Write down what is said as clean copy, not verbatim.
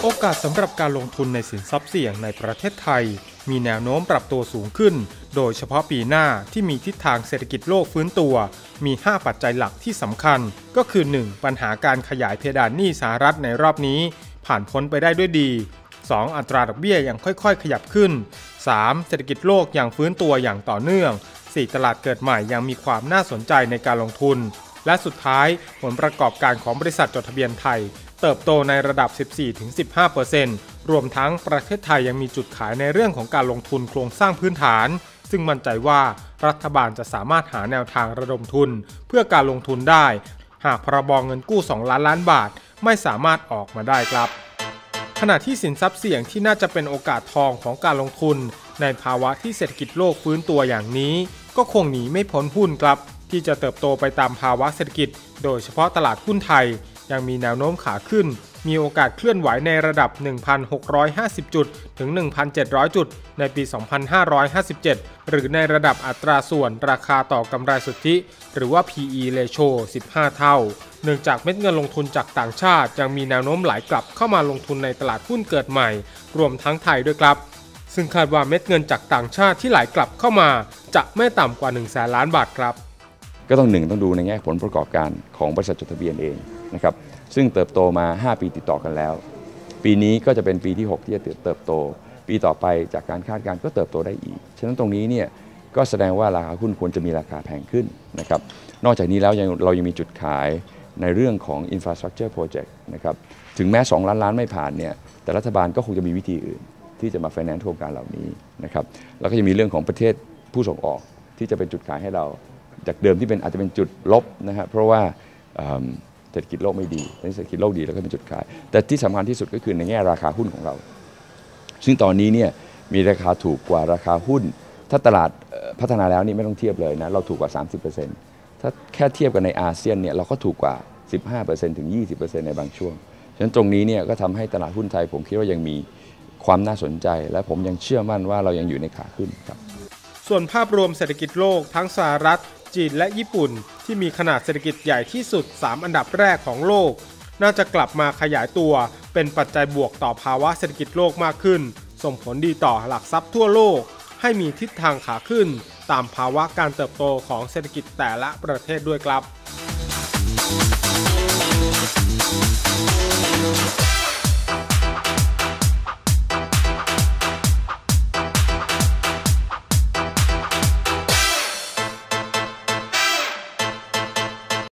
โอกาสสำหรับการลงทุนในสินทรัพย์เสี่ยงในประเทศไทยมีแนวโน้มปรับตัวสูงขึ้นโดยเฉพาะปีหน้าที่มีทิศทางเศรษฐกิจโลกฟื้นตัวมี 5 ปัจจัยหลักที่สำคัญก็คือ 1. ปัญหาการขยายเพดานหนี้สหรัฐในรอบนี้ผ่านพ้นไปได้ด้วยดี 2. อัตราดอกเบี้ยยังค่อยๆขยับขึ้น 3. เศรษฐกิจโลกยังฟื้นตัวอย่างต่อเนื่อง 4. ตลาดเกิดใหม่ยังมีความน่าสนใจในการลงทุนและสุดท้ายผลประกอบการของบริษัทจดทะเบียนไทยเติบโตในระดับ 14-15% รวมทั้งประเทศไทยยังมีจุดขายในเรื่องของการลงทุนโครงสร้างพื้นฐานซึ่งมั่นใจว่ารัฐบาลจะสามารถหาแนวทางระดมทุนเพื่อการลงทุนได้หากพรบเงินกู้2 ล้านล้านบาทไม่สามารถออกมาได้ครับขณะที่สินทรัพย์เสี่ยงที่น่าจะเป็นโอกาสทองของการลงทุนในภาวะที่เศรษฐกิจโลกฟื้นตัวอย่างนี้ก็คงหนีไม่พ้นหุ้นครับที่จะเติบโตไปตามภาวะเศรษฐกิจโดยเฉพาะตลาดหุ้นไทยยังมีแนวโน้มขาขึ้นมีโอกาสเคลื่อนไหวในระดับ 1,650 จุดถึง 1,700 จุดในปี 2557 หรือในระดับอัตราส่วนราคาต่อกำไรสุทธิหรือว่า PE ratio 15 เท่าเนื่องจากเม็ดเงินลงทุนจากต่างชาติยังมีแนวโน้มไหลกลับเข้ามาลงทุนในตลาดหุ้นเกิดใหม่รวมทั้งไทยด้วยครับซึ่งคาดว่าเม็ดเงินจากต่างชาติที่ไหลกลับเข้ามาจะไม่ต่ำกว่า 100,000 ล้านบาทครับก็ต้องดูในแง่ผลประกอบการของบริษัทจดทะเบียนเองนะครับซึ่งเติบโตมา5ปีติดต่อกันแล้วปีนี้ก็จะเป็นปีที่6ที่จะเติบโตปีต่อไปจากการคาดการณ์ก็เติบโตได้อีกฉะนั้นตรงนี้เนี่ยก็แสดงว่าราคาหุ้นควรจะมีราคาแพงขึ้นนะครับนอกจากนี้แล้วเรายังมีจุดขายในเรื่องของ infrastructure project นะครับถึงแม้2 ล้านล้านไม่ผ่านเนี่ยแต่รัฐบาลก็คงจะมีวิธีอื่นที่จะมา finance โครงการเหล่านี้นะครับแล้วก็จะมีเรื่องของประเทศผู้ส่งออกที่จะเป็นจุดขายให้เราจากเดิมที่อาจจะเป็นจุดลบนะฮะเพราะว่าเศรษฐกิจโลกไม่ดีเศรษฐกิจโลกดีแล้วก็เป็นจุดขายแต่ที่สำคัญที่สุดก็คือในแง่ราคาหุ้นของเราซึ่งตอนนี้เนี่ยมีราคาถูกกว่าราคาหุ้นถ้าตลาดพัฒนาแล้วนี่ไม่ต้องเทียบเลยนะเราถูกกว่า 30% ถ้าแค่เทียบกันในอาเซียนเนี่ยเราก็ถูกกว่า 15% ถึง 20% ในบางช่วงฉะนั้นตรงนี้เนี่ยก็ทำให้ตลาดหุ้นไทยผมคิดว่ายังมีความน่าสนใจและผมยังเชื่อมั่นว่าเรายังอยู่ในขาขึ้นครับส่วนภาพรวมเศรษฐกิจโลกทั้งสหรัฐจีนและญี่ปุ่นที่มีขนาดเศรษฐกิจใหญ่ที่สุด3 อันดับแรกของโลกน่าจะกลับมาขยายตัวเป็นปัจจัยบวกต่อภาวะเศรษฐกิจโลกมากขึ้นส่งผลดีต่อหลักทรัพย์ทั่วโลกให้มีทิศทางขาขึ้นตามภาวะการเติบโตของเศรษฐกิจแต่ละประเทศด้วยครับ